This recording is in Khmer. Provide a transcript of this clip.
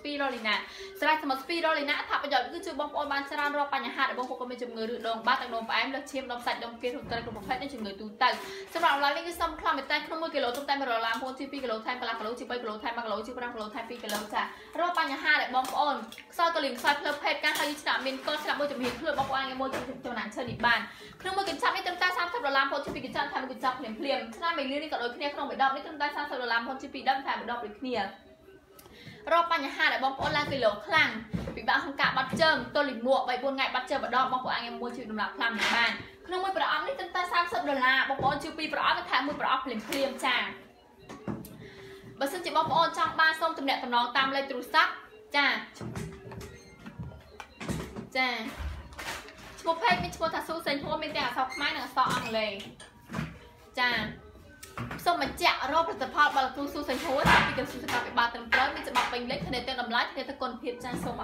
spirulina ស្រេចសមុទ្រ spirulina ថាប្រយោជន៍គឺជួយបងប្អូនបានច្រើនរាល់បញ្ហាដែលបងប្អូនមានជំងឺឬដងបាត់ទឹកនោមផ្អែមលើសឈាមដុំសាច់ដុំគៀនរំកិលគ្រប់ប្រភេទនៃជំងឺទូទៅសម្រាប់ឡើងនេះគឺសុំខ្លាំងមែនតើក្នុង1គីឡូទុកតែ$1ពោលជា2គីឡូថែមកន្លះគីឡូជា3គីឡូថែម1គីឡូជា5គីឡូថែម2គីឡូចារាល់បញ្ហាដែលបងប្អូនខ្សោយកលៀងខ្សោយភ្លើភេទការហើយឆ្នាក់មានកូនឆ្នាក់មួយជំនាញខ្លួនបងប្អូនអាចមួយចំណានឈើនេះបានក្នុង1កញ្ចប់នេះត្រឹមតែ$30ពោលជា2កញ្ចប់ថែមកញ្ចប់ភ្លាមឆ្នាំមីលីនេះក៏ដូចគ្នាក្នុងមួយដបនេះត្រឹមតែ$30ពោលជា2ដបថែមមួយដបដូចគ្នារកបញ្ហាដែលបងប្អូនឡើងគីឡូខ្លាំងពិបាកក្នុងការបាត់ជើងទល់លិមួក3-4ថ្ងៃបាត់ជើងម្ដងបងប្អូនអាចមួយជួយដំណាក់ផ្លាំនេះបានក្នុងមួយប្រអប់នេះត្រឹមតែ$30បងប្អូនជួយ2ប្រអប់ថែមមួយប្រអប់ភ្លាមចាបើសិនជាបងប្អូនចង់បានសូមទំនាក់ទំនងតាមលេខទូរស័ព្ទចាឈ្មោះ page មានឈ្មោះថាស៊ូសេងហួរមានទាំងអក្សរខ្មែរនិងអក្សរអង់គ្លេសចាសូមបញ្ជាក់រកផលិតផលរបស់គ្រូស៊ូសេងហួរពីក្រសួងសុខាភិបាលត្រឹមត្រូវមានច្បាប់ពេញលេញធានាទាំងតម្លៃធានាទាំងគុណភាពចាសូម